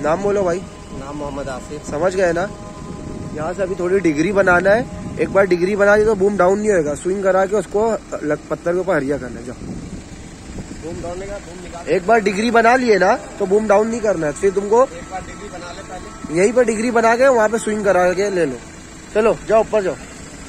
नाम बोलो भाई। नाम मोहम्मद आसिफ। समझ गए ना। यहाँ से अभी थोड़ी डिग्री बनाना है, एक बार डिग्री बना दी तो बूम डाउन नहीं होगा, स्विंग करा के उसको पत्थर के ऊपर हरिया करना है। जाओ बूम डाउन का बूम निकाल। एक बार डिग्री बना लिए ना तो बूम डाउन नहीं करना है, फिर तुमको एक बार डिग्री बना ले पहले, यहीं पर डिग्री बना के वहाँ पे स्विंग करा के ले लो। चलो जाओ ऊपर जाओ।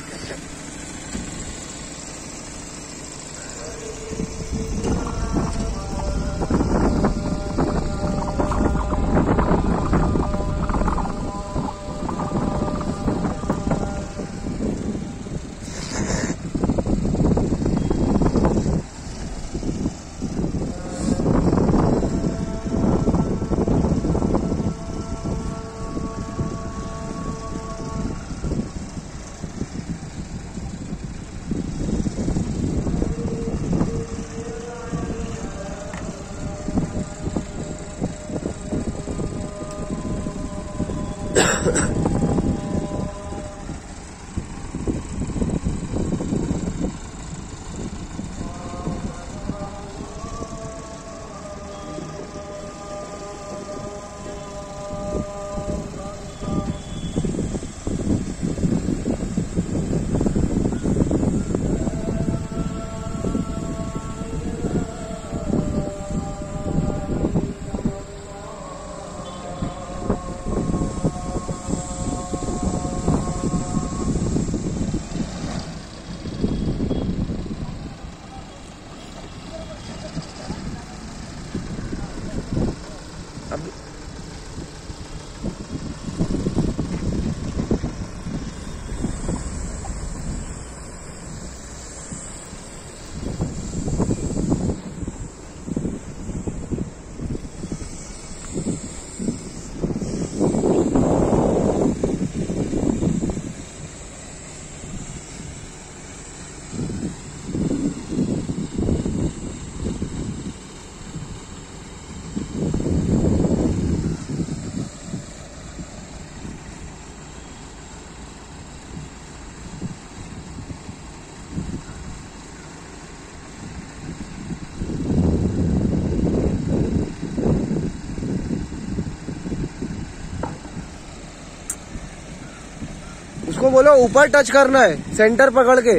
उसको बोलो ऊपर टच करना है, सेंटर पकड़ के।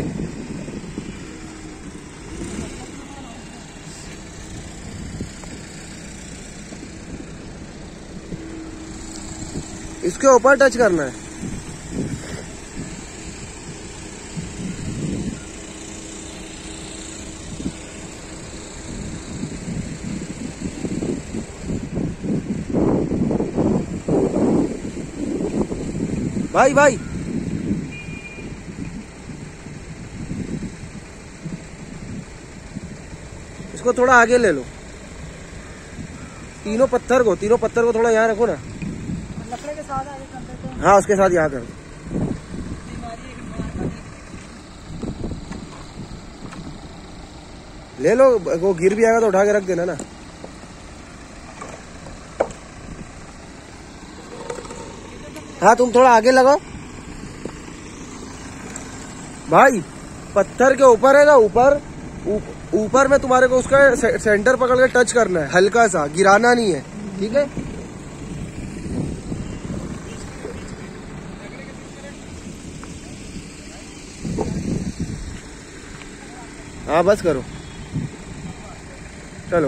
इसके ऊपर टच करना है। भाई भाई इसको थोड़ा आगे ले लो। तीनों पत्थर को थोड़ा यहाँ रखो ना। लकड़े के साथ आगे कर देते हैं। हाँ उसके साथ यहाँ कर। ले लो, वो गिर भी आएगा तो उठा के रख देना ना। हाँ तुम थोड़ा आगे लगाओ भाई। पत्थर के ऊपर है ना, ऊपर में तुम्हारे को उसका सेंटर पकड़ के टच करना है, हल्का सा, गिराना नहीं है, ठीक है। हाँ बस करो, चलो।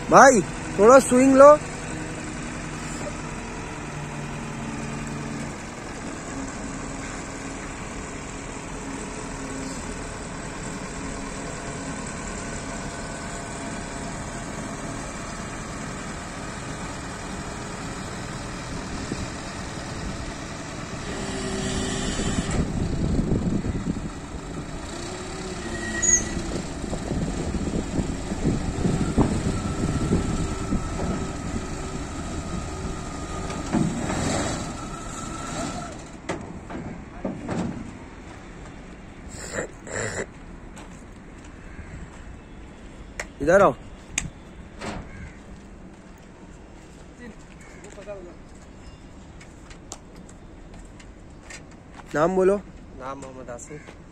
भाई थोड़ा स्विंग लो। इधर आओ। नाम बोलो। नाम मोहम्मद आसिफ।